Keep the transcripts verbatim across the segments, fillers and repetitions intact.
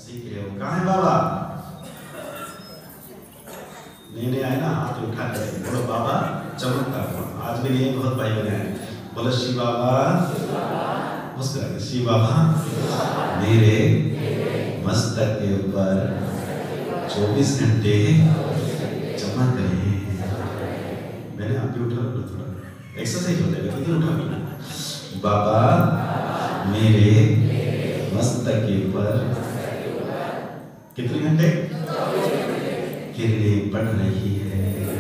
सीख रहे हो। कहाँ है बाबा? नए नए आए ना, हाथ उठा कर बोलो बाबा चमत्कार। आज भी नहीं बहुत भाई बने हैं, बोलो शिव बाबा, मुस्कुरा के शिव बाबा मेरे मस्तक के ऊपर चौबीस घंटे चमक रहे हैं। मैंने आप भी उठा लो थोड़ा, एक्सरसाइज हो जाएगा। कितने उठा लो बाबा मेरे मस्तक के ऊपर कितने घंटे किरणें पड़ रही है,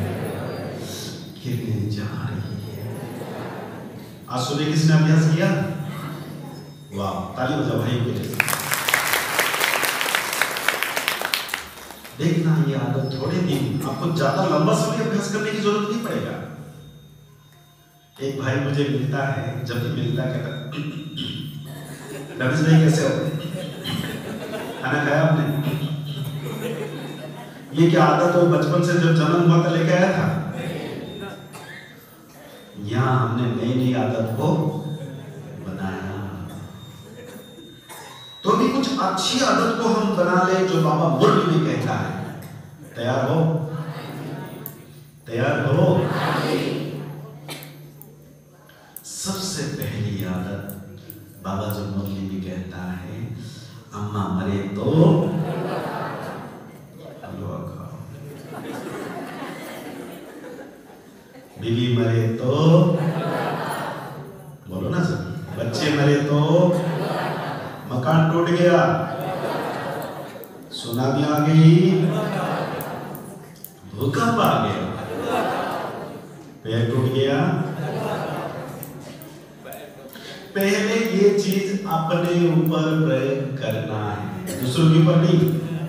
किरणें जा रही है। आज सुबह किसने अभ्यास किया? वाह, ताली बजाओ भाई के लिए। देखना ये आदत थोड़े दिन, आपको ज्यादा लंबा समय अभ्यास करने की जरूरत नहीं पड़ेगा। एक भाई मुझे मिलता है, जब भी मिलता कहता रमेश भाई कैसे हो, खाना खाया आपने? ये क्या आदत हो बचपन से जब जन्म हुआ था लेके आया था? यहाँ हमने नई नई आदत को बनाया। तो भी कुछ अच्छी आदत को हम बना ले जो बाबा मुरली में कहता है। तैयार हो? तैयार हो? सबसे पहली आदत बाबा जो मुरली में कहता है, अम्मा मरे तो हलवा खाओ, बीवी मरे तो बोलो ना सर, बच्चे मरे तो, मकान टूट गया, सुनामी आ गई, भूकंप आ गया, पैर टूट गया। पहले ये चीज अपने ऊपर प्रयोग करना है, दूसरों के ऊपर नहीं।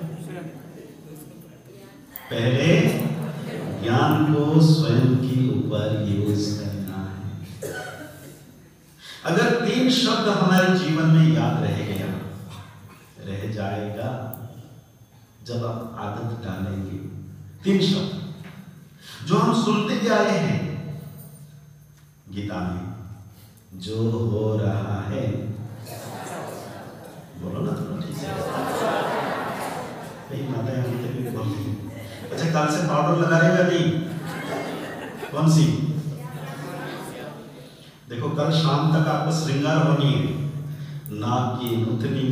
पहले ज्ञान को स्वयं के ऊपर यूज करना है। अगर तीन शब्द हमारे जीवन में याद रह गया, रह जाएगा जब आप आदत डालेंगे। तीन शब्द जो हम सुनते भी आए हैं गीता में, जो हो रहा है, बोलो ना थोड़ा ठीक से। माता है बोलती। अच्छा, कल से पाउडर लगा रहे या नहीं? कौन सी? देखो कल शाम तक आपको श्रृंगार होनी है, नाक की नथनी,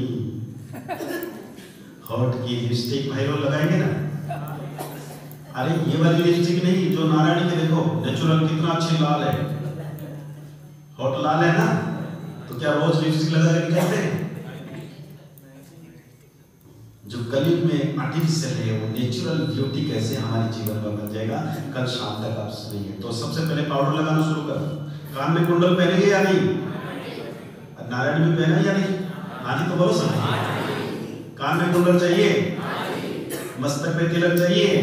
होठ की लिपस्टिक भाई लोग लगाएंगे ना। अरे ये वाली लिपस्टिक नहीं, जो नारायणी के देखो नेचुरल कितना अच्छी लाल है, होठ लाल है ना, तो क्या रोज लिपस्टिक लगा के निकलते हैं? जो कलयुग में आर्टिफिशियल है वो नेचुरल ब्यूटी कैसे हमारे जीवन में बन जाएगा, कल शाम तक आप सुनेंगे। तो सबसे पहले पाउडर लगाना शुरू करो। कान में कुंडल पहनेंगे या नहीं? नारायण भी पहना या नहीं? हाँ जी, तो बोलो सब। कान में कुंडल चाहिए, मस्तक पे तिलक चाहिए,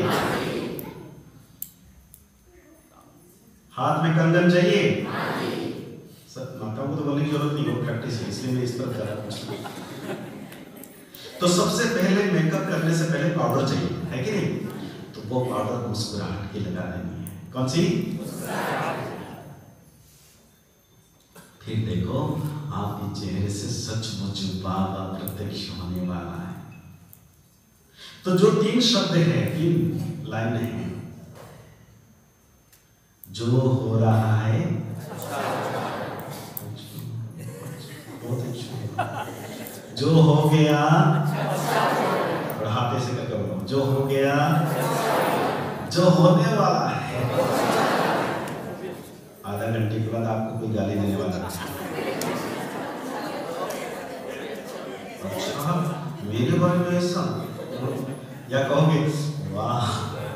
हाथ में कंगन चाहिए। सब माताओं को तो बोलने की जरूरत नहीं, वो प्रैक्टिस है, इसलिए मैं इस पर कर रहा हूँ। तो सबसे पहले मेकअप करने से पहले पाउडर चाहिए, है कि नहीं? तो वो पाउडर मुस्कुराहट की लगा देनी है। कौन सी? फिर देखो आपके चेहरे से सचमुच बाबा प्रत्यक्ष होने वाला है। तो जो तीन शब्द है, तीन लाइनें हैं, जो हो रहा है, जो हो गया, और हाथे से करके बोलो, जो हो गया, जो होने वाला है। आधा घंटे के बाद आपको कोई गाली देने वाला नहीं। अच्छा, मेरे बारे में ऐसा, या कहोगे वाह।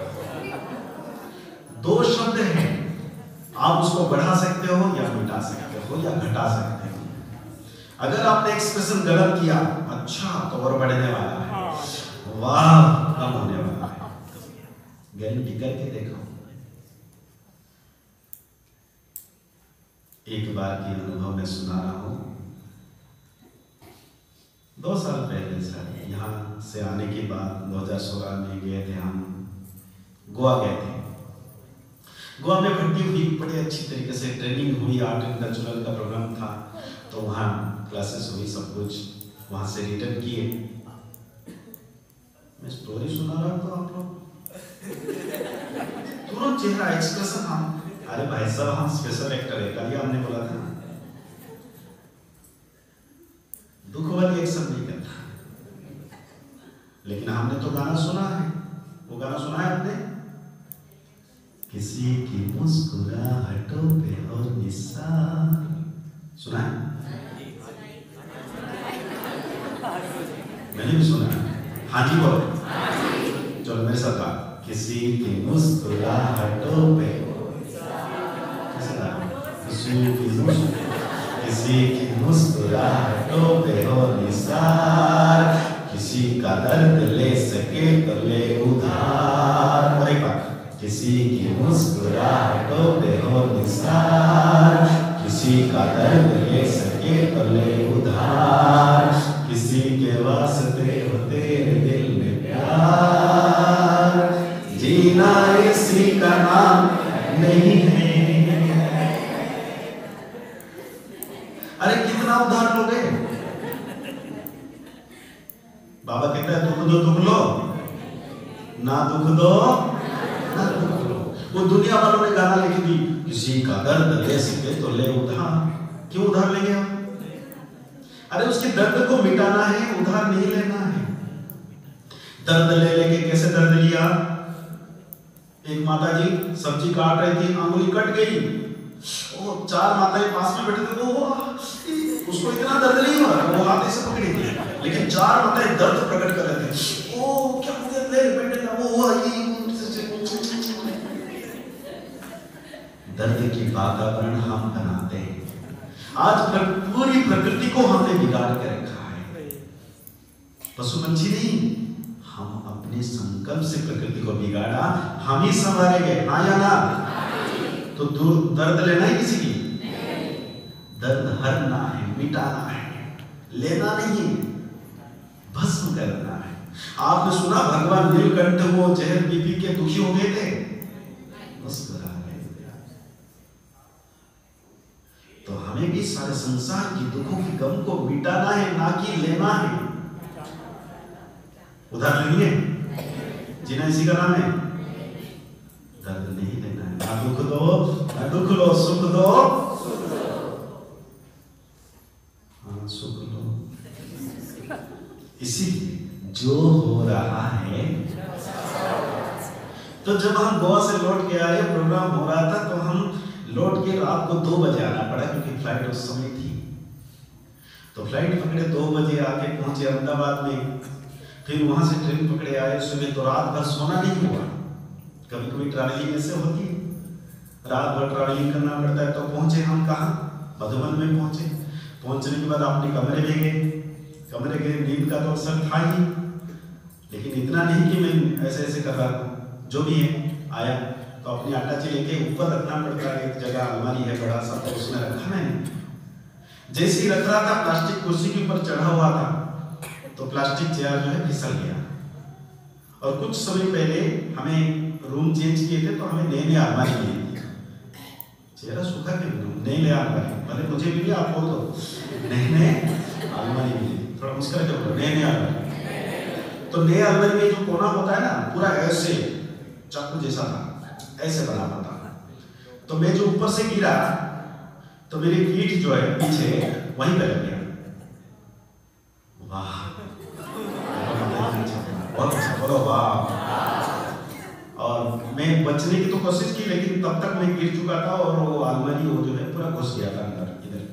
दो शब्द हैं, आप उसको बढ़ा सकते हो या मिटा सकते हो या घटा सकते हो। अगर आपने एक्सप्रेशन गलत किया, अच्छा तो और बढ़ने वाला है, वाह कम होने वाला है। गारंटी करके देखो। एक बार की अनुभव में सुना रहा हूं। दो साल पहले सर यहाँ से आने के बाद दो हज़ार सोलह में गए थे हम, गोवा गए थे। गोवा में भर्ती हुई, बड़ी अच्छी तरीके से ट्रेनिंग हुई, आर्ट एंड कल्चरल का प्रोग्राम था, तो वहाँ क्लासेस हुई, सब कुछ वहाँ से रिटर्न किए। एक्सप्रेशन हम, अरे भाई साहब हम स्पेशल एक्टर है, कल हमने बोला था ना, दुख वाली एक्शन नहीं करता। लेकिन हमने तो गाना सुना है, वो गाना सुना है आपने, किसी की मुस्कुराहटों पे और निसार, सुना है? मैंने भी सुना है। हाँ जी बोलो, चलो मेरे साथ गाओ, किसी की मुस्कुराहटों पे, किसी की किसी की मुस्कुराहटों पे हो निसार, किसी का दर्द ले सके तो ले उधार। और एक बार, किसी की मुस्कुराहटों पे हो निसार, किसी का दर्द ले सके तो ले उधार, किसी के वास्ते हो तेरे दिल में प्यार, जीना इसी का नाम नहीं है। अरे कितना उधार लोगे? बाबा कहता है दुख दो दुख लो, ना दुख दो ना दुख लो। वो दुनिया वालों ने गाना लिख दी, किसी का दर्द ले सके तो ले उधार। क्यों उधार लेंगे हम? अरे उसके दर्द को मिटाना है, उधार नहीं लेना है। दर्द ले लेके कैसे दर्द लिया? एक माता जी सब्जी काट रही थी, अंगुली कट गई, वो चार माताएं पास में बैठे थे, वो उसको इतना दर्द नहीं हुआ, वो हाथ से पकड़ी थी, लेकिन चार माताएं दर्द प्रकट कर रहे थे। ओ क्या हो गया, ले बेटे ना, वो हुआ ये। दर्द की वातावरण हम बनाते हैं। आज पूरी प्रकृति को हमने बिगाड़ के रखा है। पशु पंछी नहीं, हम अपने संकल्प से प्रकृति को बिगाड़ा, हम ही संवारेंगे, हाँ या ना? तो दर्द लेना है किसी की? दर्द हरना है, मिटाना है, लेना नहीं, भस्म करना है। आपने सुना भगवान नीलकंठ वो जहर पी पी के दुखी हो गए थे, मुस्कुरा गए। तो हमें भी सारे संसार की दुखों की गम को मिटाना है, ना कि लेना है। उधार लेनी है, जीना इसी का नाम है। दर्द नहीं लेना है, ना दुख दो ना दुख लो, सुख दो हाँ सुख लो। इसीलिए जो हो रहा है, तो जब हम गोवा से लौट के आए, प्रोग्राम हो रहा था, तो हम लौट के रात को दो बजे आना पड़ा, क्योंकि फ्लाइट उस समय थी। तो फ्लाइट पकड़े, दो बजे आके पहुंचे अहमदाबाद में, फिर वहां से ट्रेन पकड़े आए सुबह। तो रात भर सोना नहीं हुआ। कभी कभी ट्रैवलिंग ऐसे होती है, रात भर ट्रैवलिंग करना पड़ता है। तो पहुंचे हम कहाँ, मधुबन में पहुंचे। पहुंचने के बाद अपने कमरे में गए, कमरे के नींद का तो अवसर था ही, लेकिन इतना नहीं कि मैं ऐसे ऐसे कर रहा था। जो भी है आया तो अपनी अटैची लेके ऊपर रखना पड़ता है, एक जगह अलमारी है बड़ा सा, तो उसमें रखा मैंने। जैसे ही रख रहा था, प्लास्टिक कुर्सी के ऊपर चढ़ा हुआ था, तो प्लास्टिक चेयर जो है फिसल गया। और कुछ समय पहले हमें रूम चेंज किए थे, तो हमें नई नई अलमारी मिली थी। चेहरा सूखा के नई नई अलमारी, भले मुझे मिली, आपको तो नई नई अलमारी मिली। थोड़ा मुस्कुरा के बोलो, नई नई अलमारी। तो नई अलमारी में जो कोना होता है ना, पूरा ऐसे चाकू जैसा था, ऐसे बना हुआ था। तो मैं जो ऊपर से गिरा, तो मेरी पीठ जो है पीछे वहीं पे लग गया। वाह, बहुत अच्छा, बोलो वाह। और मैं बचने की तो कोशिश की, लेकिन तब तक मैं गिर चुका था, और वो अलमारी वो जो है पूरा घुस गया था अंदर इधर।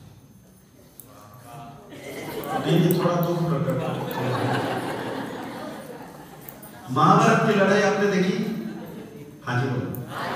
नहीं, थोड़ा दुख प्रकट। महाभारत की लड़ाई आपने देखी? हाँ जी बोलो।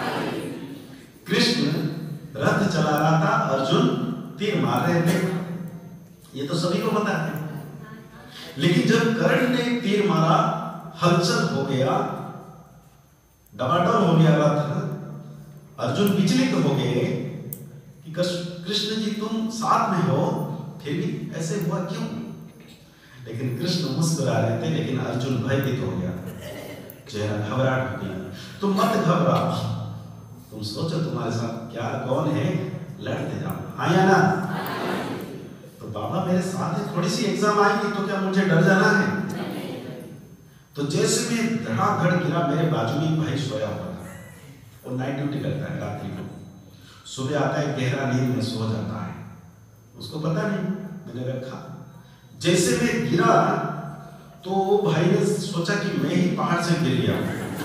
कृष्ण रथ चला रहा था, अर्जुन तीर मार रहे थे, ये तो सभी को पता है। लेकिन जब कर्ण ने तीर मारा, हलचल हो गया, डबाडोल हो गया रथ। अर्जुन विचलित हो गए कि कृष्ण जी तुम साथ में हो, फिर भी ऐसे हुआ क्यों? लेकिन कृष्ण मुस्कुरा रहे थे, लेकिन अर्जुन भयभीत हो गया, चेहरा घबराहट हो गया। तुम मत घबराओ, तुम सोचो तुम्हारे साथ क्या कौन है, लड़ते जाओ, हाँ या ना? तो बाबा मेरे साथ है, थोड़ी सी एग्जाम आएगी तो क्या मुझे डर जाना है? तो जैसे मैं धड़ाधड़ गिरा, मेरे बाजू में भाई सोया हुआ था, वो नाइट ड्यूटी करता है रात्रि को, सुबह आता है गहरा नींद में सो जाता है, उसको पता नहीं मैंने रखा। जैसे मैं गिरा तो भाई ने सोचा कि मैं ही पहाड़ से गिर गया,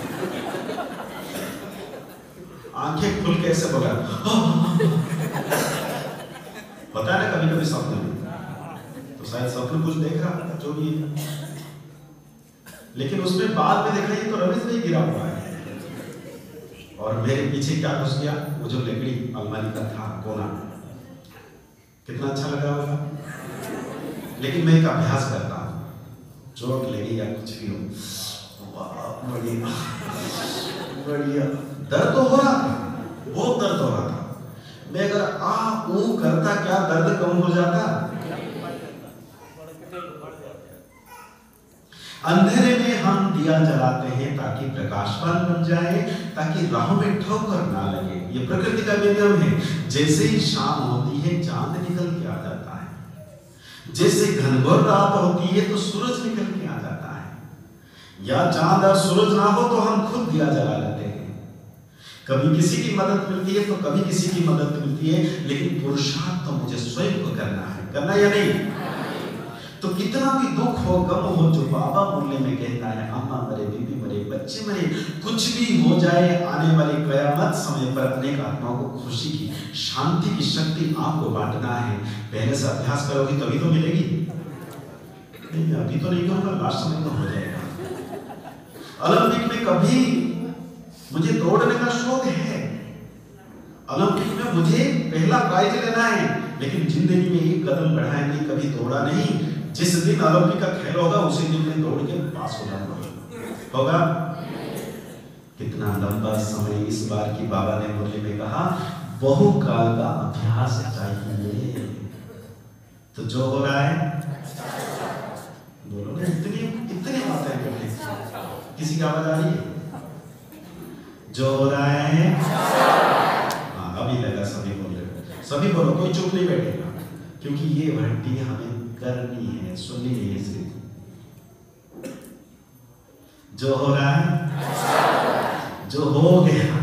आंखें खुल के ऐसे बोला, पता है ना कभी कभी सपने में, तो शायद सपने कुछ देख रहा था जो भी है, लेकिन उसमें बाद में देखा ये तो रमेश भाई गिरा हुआ है, और मेरे पीछे क्या घुस गया, वो जो लकड़ी अलमारी का था कोना, कितना अच्छा लगा होगा। लेकिन मैं एक अभ्यास करता हूँ, चोट लगी या कुछ भी हो, वाह बढ़िया बढ़िया, दर्द तो हो रहा था, बहुत दर्द हो रहा था, मैं अगर आ ऊ करता क्या दर्द कम हो जाता। अंधेरे में हम दिया जलाते हैं ताकि प्रकाशवान बन जाए, ताकि राहों में ठोकर ना लगे, ये प्रकृति का नियम है। जैसे ही शाम होती है चांद निकल के आ जाता है, जैसे घनघोर रात होती है तो सूरज निकल के आ जाता है, या चांद और सूरज ना हो तो हम खुद दिया जला लेते हैं। कभी किसी की मदद मिलती है तो कभी किसी की मदद मिलती है, लेकिन पुरुषार्थ तो मुझे स्वयं को करना है, करना या नहीं। तो कितना भी दुख हो गम हो, जो बाबा बोलने में कहता है, अम्मा मरे, बीबी मरे, बच्चे मरे, कुछ भी हो जाए, आने वाली कयामत समय पर अनेक आत्माओं को खुशी की, शांति की शक्ति आपको बांटना है। पहले से अभ्यास करोगी तभी तो मिलेगी, नहीं अभी तो नहीं करूंगा, लास्ट समय तो हो जाएगा। ओलंपिक में कभी मुझे दौड़ने का शौक है, ओलंपिक में मुझे पहला प्राइज लेना है, लेकिन जिंदगी में एक कदम बढ़ाए नहीं, कभी दौड़ा नहीं। जिस दिन ओलंपिक का खेल होगा उसी दिन में दौड़ के पास हो जाऊंगा, होगा। कितना लंबा समय इस बार की बाबा ने मुरली में कहा, बहुकाल का अभ्यास चाहिए। तो जो हो रहा है बोलो ना, इतनी इतनी बातें करते, किसी की आवाज आ रही है? जो हो रहा है, हाँ अभी लगा सभी बोल रहे, सभी बोलो, कोई चुप नहीं बैठेगा, क्योंकि ये भट्टी हमें करनी है, सुननी नहीं है सिर्फ। जो हो रहा है, जो हो गया